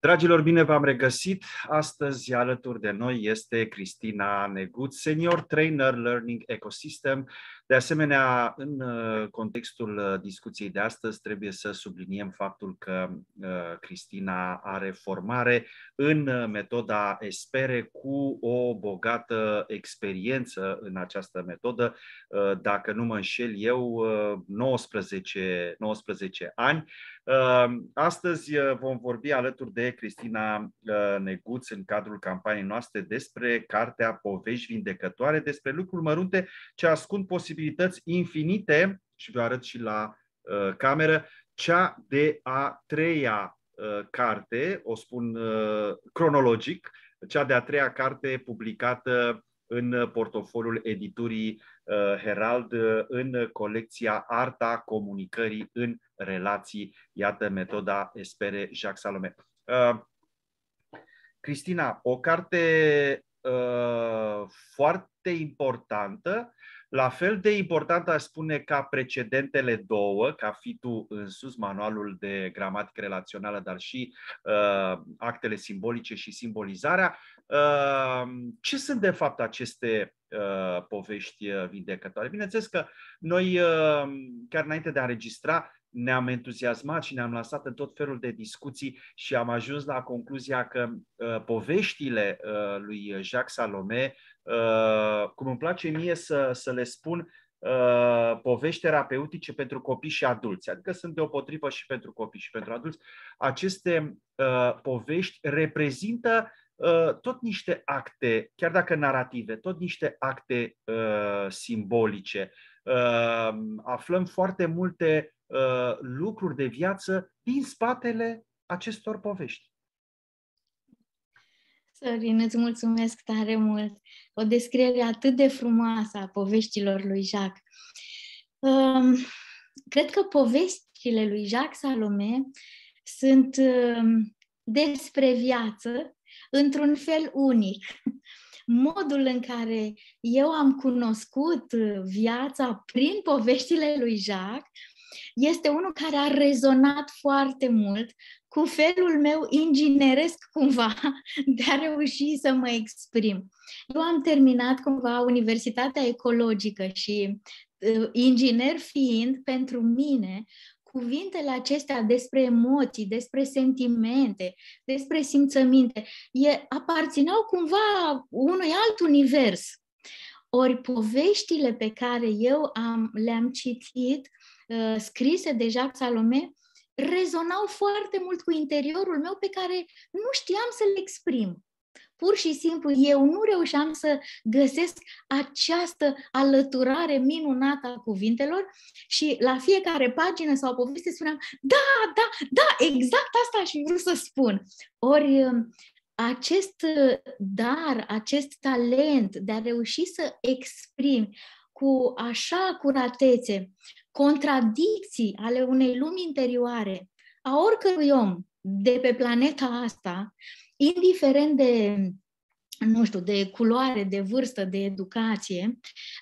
Dragilor, bine v-am regăsit! Astăzi alături de noi este Cristina Neguț, Senior Trainer Learning Ecosystem. De asemenea, în contextul discuției de astăzi trebuie să subliniem faptul că Cristina are formare în metoda Espere cu o bogată experiență în această metodă. Dacă nu mă înșel eu, 19 ani. Astăzi vom vorbi alături de Cristina Neguț în cadrul campaniei noastre despre cartea Povești Vindecătoare, despre lucruri mărunte ce ascund posibilități infinite, și vă arăt și la cameră, cea de a treia carte, o spun cronologic, cea de a treia carte publicată în portofoliul editurii Herald în colecția Arta Comunicării în Relații. Iată metoda Espere Jacques Salomé. Cristina, o carte foarte importantă, la fel de importantă aș spune ca precedentele două, ca fi tu însuți, manualul de gramatică relațională, dar și actele simbolice și simbolizarea. Ce sunt de fapt aceste povești vindecătoare? Bineînțeles că noi, chiar înainte de a înregistra, ne-am entuziasmat și ne-am lansat în tot felul de discuții și am ajuns la concluzia că poveștile lui Jacques Salomé, cum îmi place mie să le spun, povești terapeutice pentru copii și adulți, adică sunt deopotrivă și pentru copii și pentru adulți, aceste povești reprezintă tot niște acte, chiar dacă narrative, tot niște acte simbolice. Aflăm foarte multe lucruri de viață din spatele acestor povești. Sorin, îți mulțumesc tare mult. O descriere atât de frumoasă a poveștilor lui Jacques. Cred că poveștile lui Jacques Salomé sunt despre viață într-un fel unic. Modul în care eu am cunoscut viața prin poveștile lui Jacques este unul care a rezonat foarte mult cu felul meu ingineresc cumva de a reuși să mă exprim. Eu am terminat cumva Universitatea Ecologică și inginer fiind, pentru mine, cuvintele acestea despre emoții, despre sentimente, despre simțăminte, aparțineau cumva unui alt univers. Ori poveștile pe care eu le-am citit, scrise de Jacques Salomé, rezonau foarte mult cu interiorul meu pe care nu știam să le exprim. Pur și simplu, eu nu reușeam să găsesc această alăturare minunată a cuvintelor și la fiecare pagină sau poveste spuneam, da, exact asta aș fi vrut să spun. Ori acest dar, acest talent de a reuși să exprimi cu așa curatețe contradicții ale unei lumi interioare a oricărui om de pe planeta asta, indiferent de, nu știu, de culoare, de vârstă, de educație,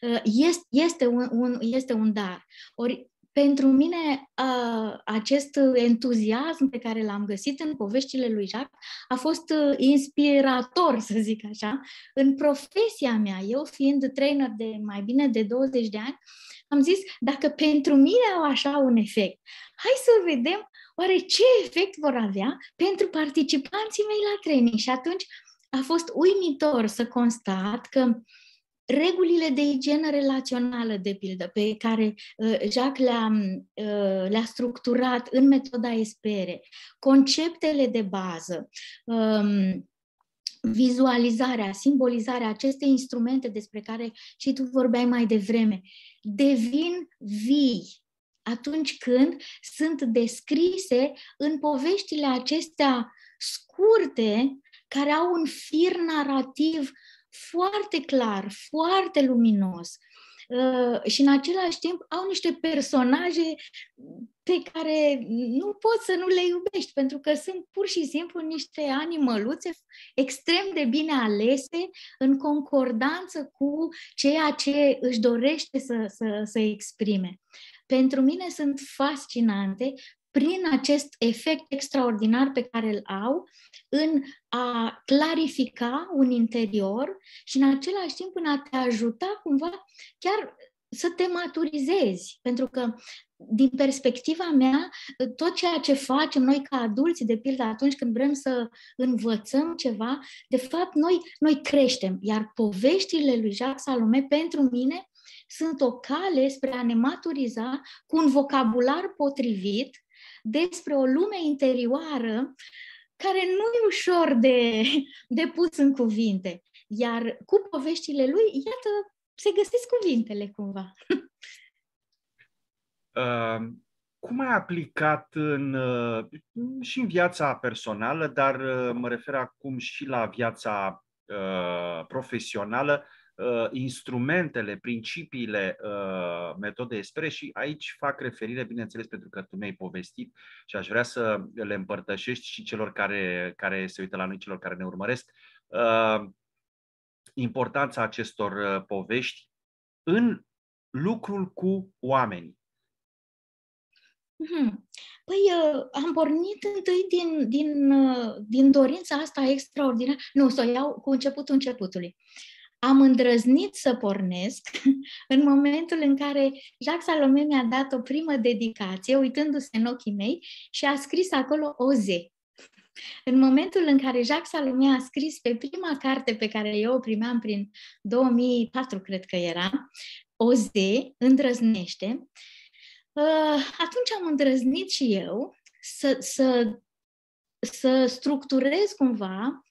este un dar. Ori pentru mine acest entuziasm pe care l-am găsit în poveștile lui Jacques a fost inspirator, să zic așa, în profesia mea. Eu fiind trainer de mai bine de 20 de ani, am zis, dacă pentru mine au așa un efect, hai să vedem oare ce efect vor avea pentru participanții mei la training. Și atunci a fost uimitor să constat că regulile de igienă relațională, de pildă, pe care Jacques le-a structurat în metoda Espere, conceptele de bază, vizualizarea, simbolizarea, aceste instrumente despre care și tu vorbeai mai devreme, devin vii atunci când sunt descrise în poveștile acestea scurte, care au un fir narrativ foarte clar, foarte luminos și în același timp au niște personaje pe care nu poți să nu le iubești, pentru că sunt pur și simplu niște animăluțe extrem de bine alese în concordanță cu ceea ce își dorește să exprime. Pentru mine sunt fascinante prin acest efect extraordinar pe care îl au în a clarifica un interior și în același timp în a te ajuta cumva chiar să te maturizezi. Pentru că din perspectiva mea, tot ceea ce facem noi ca adulți, de pildă atunci când vrem să învățăm ceva, de fapt noi creștem. Iar poveștile lui Jacques Salomé pentru mine sunt o cale spre a ne maturiza cu un vocabular potrivit despre o lume interioară care nu e ușor de pus în cuvinte. Iar cu poveștile lui, iată, se găsesc cuvintele cumva. Cum ai aplicat și în viața personală, dar mă refer acum și la viața profesională, instrumentele, principiile metodei Espere și aici fac referire, bineînțeles, pentru că tu mi-ai povestit și aș vrea să le împărtășești și celor care se uită la noi, celor care ne urmăresc, importanța acestor povești în lucrul cu oamenii. Păi am pornit întâi din dorința asta extraordinară. Nu, să o iau cu începutului. Am îndrăznit să pornesc în momentul în care Jacques Salomé mi-a dat o primă dedicație, uitându-se în ochii mei, și a scris acolo Oze. În momentul în care Jacques Salomé a scris pe prima carte pe care eu o primeam prin 2004, cred că era, Oze, îndrăznește, atunci am îndrăznit și eu să structurez cumva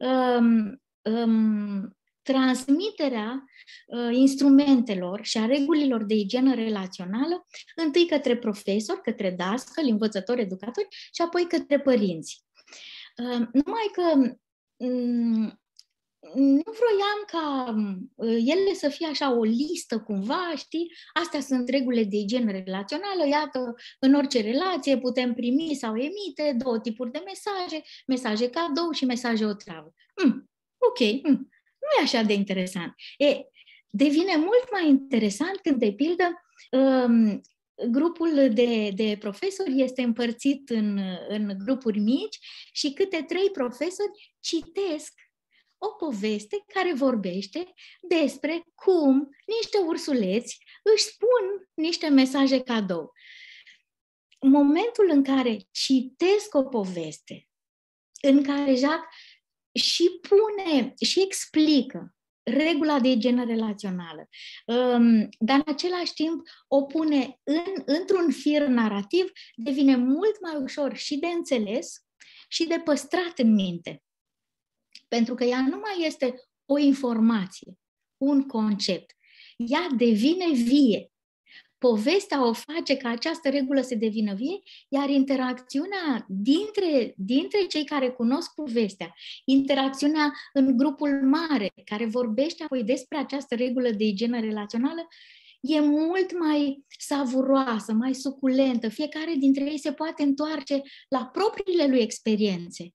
transmiterea instrumentelor și a regulilor de igienă relațională, întâi către profesori, către dascăli, învățători, educatori și apoi către părinți. Numai că nu vroiam ca ele să fie așa o listă cumva, știi? Astea sunt regulile de igienă relațională, iată, în orice relație putem primi sau emite 2 tipuri de mesaje cadou și mesaje otravă. Ok, nu e așa de interesant. Devine mult mai interesant când, de pildă, grupul de profesori este împărțit în grupuri mici și câte 3 profesori citesc o poveste care vorbește despre cum niște ursuleți își spun niște mesaje cadou. Momentul în care citesc o poveste în care Jacques și pune și explică regula de igienă relațională, dar în același timp o pune într-un fir narrativ, devine mult mai ușor și de înțeles și de păstrat în minte. Pentru că ea nu mai este o informație, un concept. Ea devine vie. Povestea o face ca această regulă să devină vie, iar interacțiunea dintre cei care cunosc povestea, interacțiunea în grupul mare, care vorbește apoi despre această regulă de igienă relațională, e mult mai savuroasă, mai suculentă. Fiecare dintre ei se poate întoarce la propriile lui experiențe.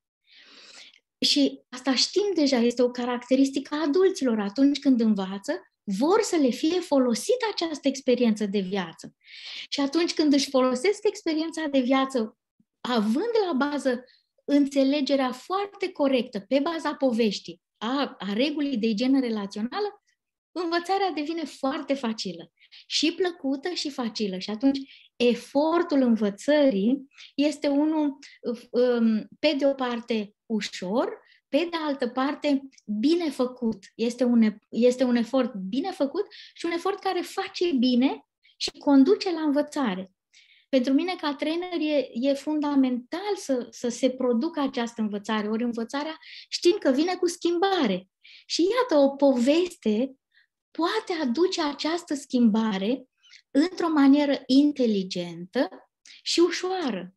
Și asta știm deja, este o caracteristică a adulților. Atunci când învață, vor să le fie folosită această experiență de viață. Și atunci când își folosesc experiența de viață, având la bază înțelegerea foarte corectă, pe baza poveștii, a regulii de igienă relațională, învățarea devine foarte facilă. Și plăcută și facilă. Și atunci efortul învățării este unul, pe de o parte, ușor, pe de altă parte, bine făcut. Este un efort bine făcut și un efort care face bine și conduce la învățare. Pentru mine, ca trainer, e fundamental să se producă această învățare. Ori învățarea știm că vine cu schimbare. Și iată, o poveste poate aduce această schimbare într-o manieră inteligentă și ușoară.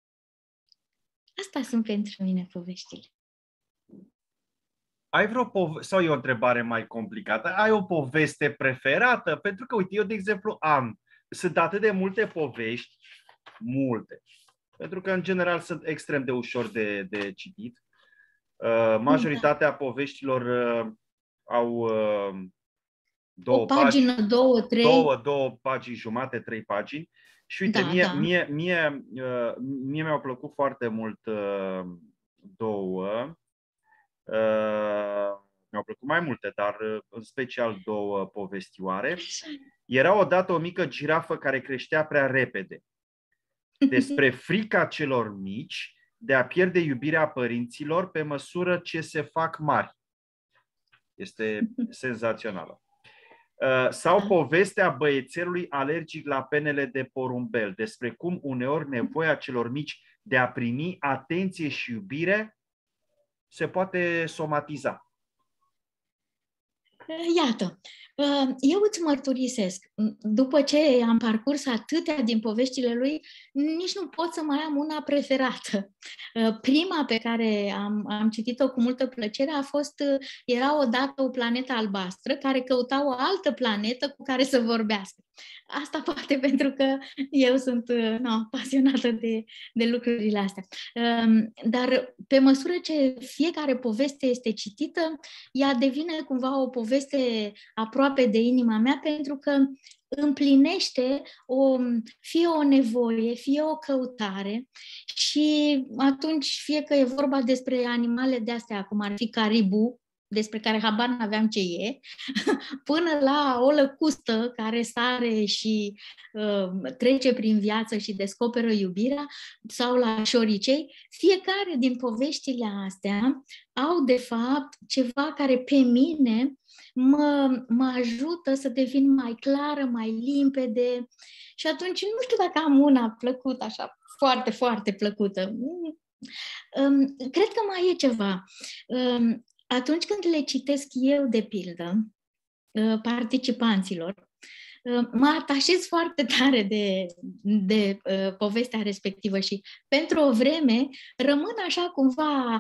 Asta sunt pentru mine poveștile. Ai vreo sau e o întrebare mai complicată? Ai o poveste preferată? Pentru că, uite, eu, de exemplu, sunt atât de multe povești, multe, pentru că, în general, sunt extrem de ușor de citit. Majoritatea poveștilor au două pagini jumate, 3 pagini. Și uite, Da. mie mi-au plăcut foarte mult două. Mi-au plăcut mai multe, dar în special două povestioare. Era odată o mică girafă care creștea prea repede. Despre frica celor mici de a pierde iubirea părinților pe măsură ce se fac mari. Este senzațională. Sau povestea băiețelului alergic la penele de porumbel, despre cum uneori nevoia celor mici de a primi atenție și iubire se poate somatiza. Iată, eu îți mărturisesc, după ce am parcurs atâtea din poveștile lui, nici nu pot să mai am una preferată. Prima pe care am citit-o cu multă plăcere a fost Era odată o planetă albastră care căuta o altă planetă cu care să vorbească. Asta poate pentru că eu sunt pasionată de lucrurile astea. Dar pe măsură ce fiecare poveste este citită, ea devine cumva o poveste aproape de inima mea, pentru că împlinește fie o nevoie, fie o căutare, și atunci fie că e vorba despre animale de astea, cum ar fi caribu, despre care habar n-aveam ce e, până la o lăcustă care sare și trece prin viață și descoperă iubirea, sau la șoricei, fiecare din poveștile astea au de fapt ceva care pe mine mă ajută să devin mai clară, mai limpede, și atunci nu știu dacă am una plăcută, așa foarte, foarte plăcută. Cred că mai e ceva. Atunci când le citesc eu, de pildă, participanților, mă atașez foarte tare de povestea respectivă și pentru o vreme rămân așa cumva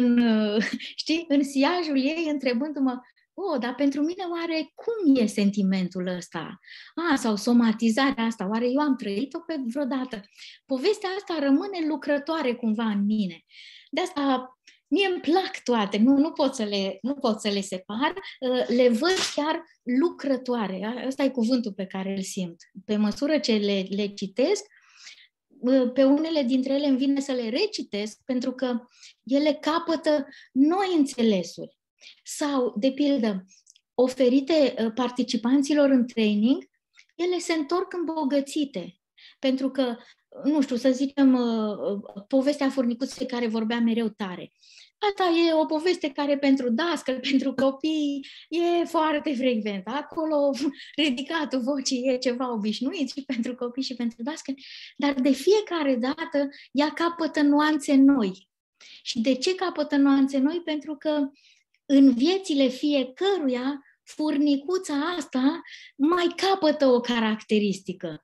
în siajul ei, întrebându-mă: dar pentru mine oare cum e sentimentul ăsta? Sau somatizarea asta, oare eu am trăit-o pe vreodată? Povestea asta rămâne lucrătoare cumva în mine. De asta mie îmi plac toate, nu pot să le separ, le văd chiar lucrătoare. Ăsta e cuvântul pe care îl simt. Pe măsură ce le citesc, pe unele dintre ele îmi vine să le recitesc, pentru că ele capătă noi înțelesuri. Sau, de pildă, oferite participanților în training, ele se întorc îmbogățite. Pentru că, nu știu, să zicem, povestea furnicuței care vorbea mereu tare. Asta e o poveste care pentru dascăl, pentru copii, e foarte frecventă. Acolo ridicatul vocii e ceva obișnuit și pentru copii și pentru dascăl, dar de fiecare dată ea capătă nuanțe noi. Și de ce capătă nuanțe noi? Pentru că în viețile fiecăruia, furnicuța asta mai capătă o caracteristică,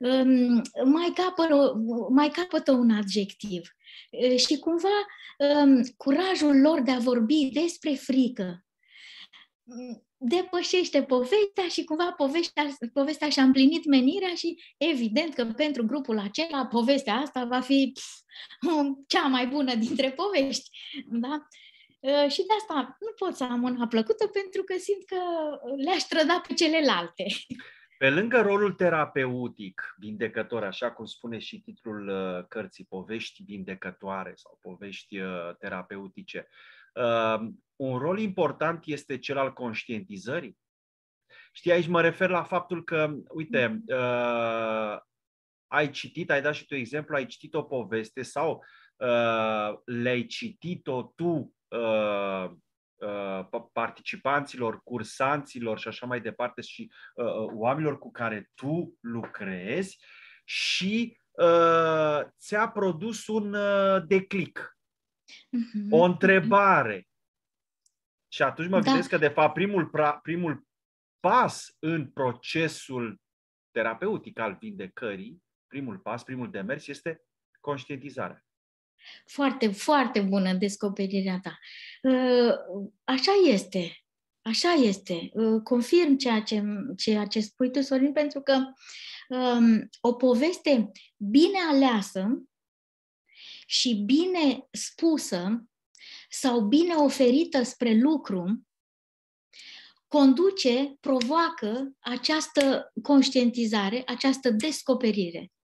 mai capătă un adjectiv. Și cumva curajul lor de a vorbi despre frică depășește povestea și cumva povestea și-a împlinit menirea și evident că pentru grupul acela povestea asta va fi cea mai bună dintre povești. Da? Și de asta nu pot să am una plăcută, pentru că simt că le-aș trăda pe celelalte. Pe lângă rolul terapeutic, vindecător, așa cum spune și titlul cărții, povești vindecătoare sau povești terapeutice, un rol important este cel al conștientizării. Știi, aici mă refer la faptul că, uite, ai dat și tu exemplu, ai citit o poveste sau le-ai citit-o tu participanților, cursanților și așa mai departe și oamenilor cu care tu lucrezi și ți-a produs un declic, o întrebare. Și atunci mă gândesc că, de fapt, primul pas în procesul terapeutic al vindecării, primul pas, primul demers este conștientizarea. Foarte, foarte bună descoperirea ta. Așa este. Așa este. Confirm ceea ce spui tu, Sorin, pentru că o poveste bine aleasă și bine spusă sau bine oferită spre lucru provoacă această conștientizare, această descoperire.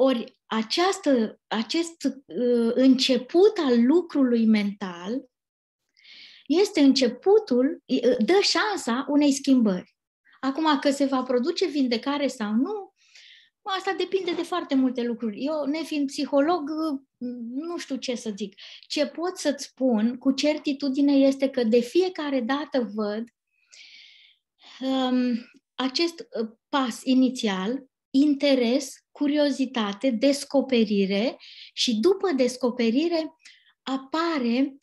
Ori acest început al lucrului mental este începutul, dă șansa unei schimbări. Acum că se va produce vindecare sau nu, asta depinde de foarte multe lucruri. Eu, nefiind psiholog, nu știu ce să zic. Ce pot să-ți spun cu certitudine este că de fiecare dată văd acest pas inițial, interes, curiozitate, descoperire și după descoperire apare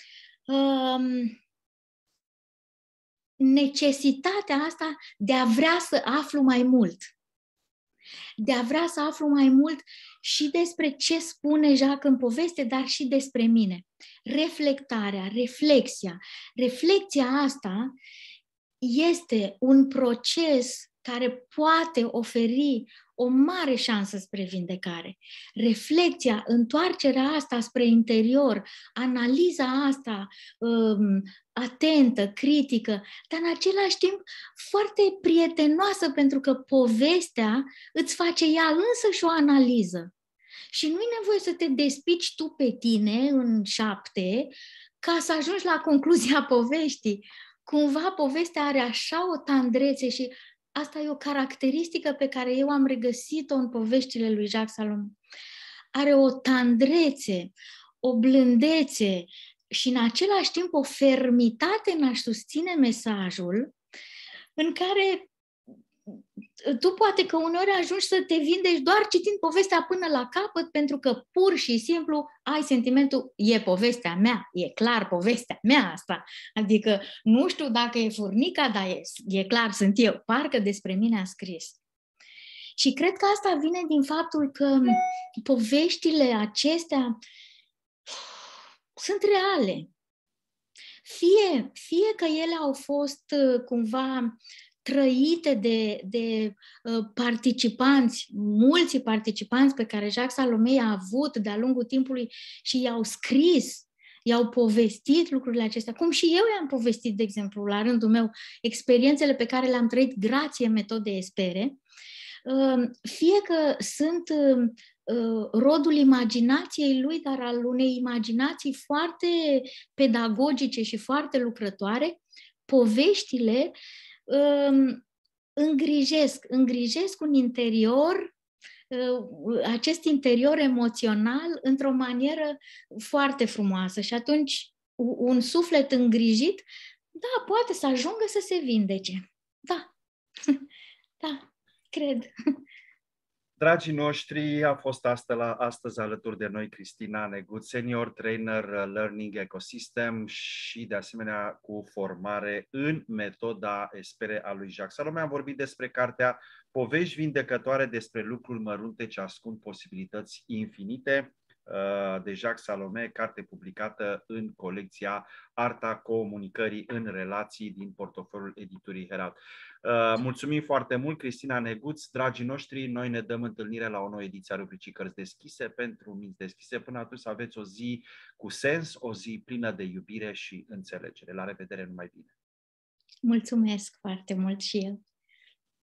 necesitatea asta de a vrea să aflu mai mult. De a vrea să aflu mai mult și despre ce spune Jacques în poveste, dar și despre mine. Reflectarea, reflexia. Reflexia asta este un proces care poate oferi o mare șansă spre vindecare. Reflecția, întoarcerea asta spre interior, analiza asta atentă, critică, dar în același timp foarte prietenoasă, pentru că povestea îți face ea însăși o analiză. Și nu-i nevoie să te despici tu pe tine în 7 ca să ajungi la concluzia poveștii. Cumva povestea are așa o tandrețe și asta e o caracteristică pe care eu am regăsit-o în poveștile lui Jacques Salomé. Are o tandrețe, o blândețe și în același timp o fermitate în a-și susține mesajul, în care tu poate că uneori ajungi să te vindeci doar citind povestea până la capăt, pentru că pur și simplu ai sentimentul, e povestea mea, e clar povestea mea asta. Adică nu știu dacă e furnica, dar e clar, sunt eu. Parcă despre mine a scris. Și cred că asta vine din faptul că poveștile acestea sunt reale. Fie că ele au fost cumva trăite de participanți, mulți participanți pe care Jacques Salomé i-a avut de-a lungul timpului și i-au scris, i-au povestit lucrurile acestea, cum și eu i-am povestit, de exemplu, la rândul meu, experiențele pe care le-am trăit grație metodei Espere, fie că sunt rodul imaginației lui, dar al unei imaginații foarte pedagogice și foarte lucrătoare, poveștile îngrijesc un interior, acest interior emoțional într-o manieră foarte frumoasă și atunci un suflet îngrijit, da, poate să ajungă să se vindece. Da, da, cred. Dragii noștri, a fost astăzi alături de noi Cristina Neguț, Senior Trainer Learning Ecosystem și de asemenea cu formare în metoda Espere a lui Jacques Salomé. Am vorbit despre cartea Povești vindecătoare despre lucruri mărunte ce ascund posibilități infinite de Jacques Salomé, carte publicată în colecția Arta Comunicării în Relații din portofoliul editurii Herald. Mulțumim foarte mult, Cristina Neguț. Dragii noștri, noi ne dăm întâlnire la o nouă ediție a rubricii Cărți deschise pentru minți deschise. Până atunci să aveți o zi cu sens, o zi plină de iubire și înțelegere. La revedere, numai bine! Mulțumesc foarte mult și eu!